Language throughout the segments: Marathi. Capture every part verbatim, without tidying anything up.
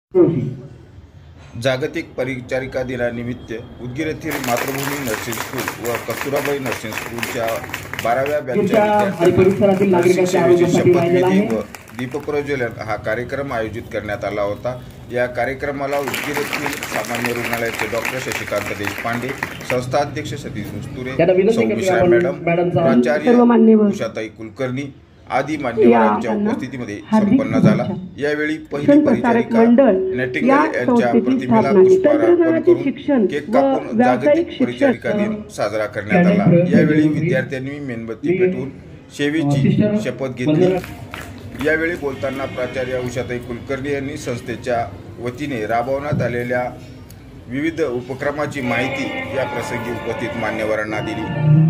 जागतिक परिचारिका दिनानिमित्त उदगीर येथील मातृभूमी नर्सिंग स्कूल व कस्तुराबाई नर्सिंग स्कूलच्या बाराव्या बॅचच्या विद्यार्थ्यांची शपथविधी व दीपप्रज्वलन हा कार्यक्रम आयोजित करण्यात आला होता। या कार्यक्रमाला उदगीर येथील सामान्य रुग्णालयाचे डॉक्टर शशिकांत देशपांडे, संस्थाध्यक्ष सतीश मुस्तुरे, सौमिश्रा मॅडम, प्राचार्य उषाताई कुलकर्णी आदी मान्यवरांच्या उपस्थितीमध्ये संपन्न झाला। यावेळी पहिली परिचारिका नेटिंगल यांच्या प्रतिमेला पुष्पहार अर्पण करून केक कापून जागतिक परिचारिका दिन साजरा करण्यात आला। यावेळी विद्यार्थ्यांनी मेणबत्ती पेटवून सेवेची शपथ घेतली। यावेळी बोलताना प्राचार्य उषाताई कुलकर्णी यांनी संस्थेच्या वतीने राबवण्यात आलेल्या विविध उपक्रमाची माहिती या प्रसंगी उपस्थित मान्यवरांना दिली।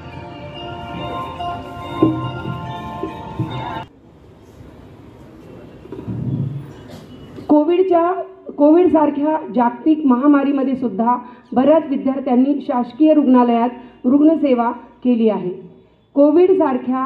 कोविडच्या कोविड सारख्या जागतिक महामारीमध्ये सुद्धा बऱ्याच विद्यार्थ्यांनी शासकीय रुग्णालयात रुग्णसेवा केली आहे। कोविड सारख्या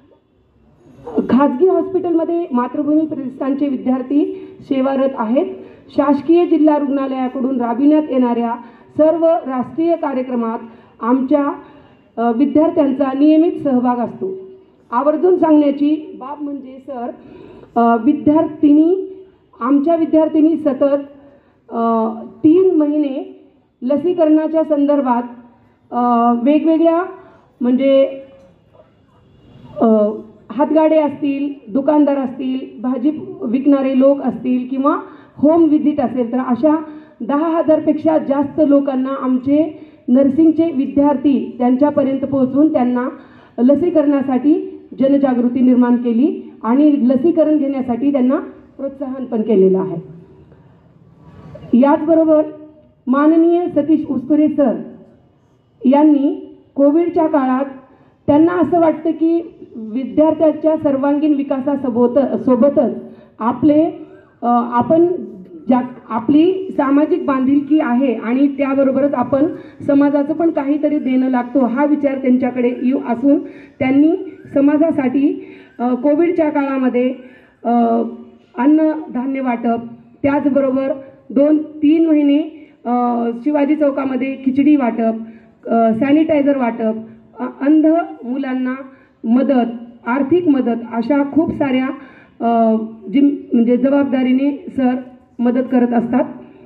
खाजगी हॉस्पिटलमध्ये मातृभूमी प्रतिष्ठानचे विद्यार्थी सेवारत आहेत। शासकीय जिल्हा रुग्णालयाकडून राबविण्यात येणाऱ्या सर्व राष्ट्रीय कार्यक्रमात आमच्या विद्यार्थ्यांचा नियमित सहभाग असतो। आवर्जून सांगण्याची बाब म्हणजे सर विद्यार्थिनी आमच्या विद्यार्थिनी सतत तीन महिने लसीकरणाच्या संदर्भात वेगवेगळ्या म्हणजे हातगाडे असतील, दुकानदार असतील, भाजी विकणारे लोक असतील किंवा होम विजिट असेल, तर अशा दहा हजारपेक्षा जास्त लोकांना आमचे नर्सिंगचे विद्यार्थी त्यांच्यापर्यंत पोहोचून त्यांना लसीकरणासाठी जनजागृती निर्माण केली आणि लसीकरण घेण्यासाठी त्यांना प्रोत्साहन पण केलेलं आहे। याचबरोबर माननीय सतीश मुस्तुरे सर यांनी कोविडच्या काळात त्यांना असं वाटतं की विद्यार्थ्यांच्या सर्वांगीण विकासासोबत सोबतच आपले आपण ज्या आपली सामाजिक बांधिलकी आहे आणि त्याबरोबरच आपण समाजाचं पण काहीतरी देणं लागतो हा विचार त्यांच्याकडे येऊ असून त्यांनी समाजासाठी कोविडच्या काळामध्ये अन्न धान्य वाटप, त्याचबरोबर दोन तीन महिने शिवाजी चौकामध्ये खिचडी वाटप, सॅनिटायझर वाटप, अंध मुलांना मदत, आर्थिक मदत अशा खूप साऱ्या जी म्हणजे जबाबदारीने सर मदत करत असतात।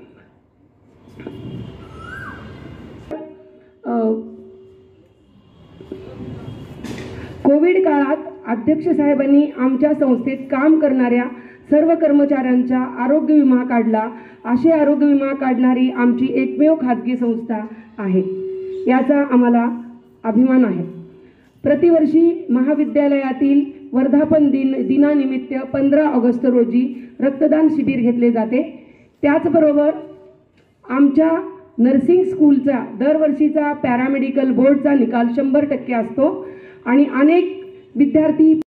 कोविड काळात अध्यक्ष साहेबांनी आमच्या संस्थेत काम करणाऱ्या सर्व कर्मचाऱ्यांचा आरोग्य विमा काढला। असे आरोग्य विमा काढणारी आमची एकमेव खाजगी संस्था आहे, याचा आम्हाला अभिमान आहे। प्रतिवर्षी महाविद्यालयातील वर्धापन दिन दिनानिमित्त पंधरा ऑगस्ट रोजी रक्तदान शिबिर घेतले जाते। त्याचबरोबर आमच्या नर्सिंग स्कूलचा दरवर्षीचा पॅरामेडिकल बोर्डचा निकाल शंभर टक्के असतो आणि अनेक विद्यार्थी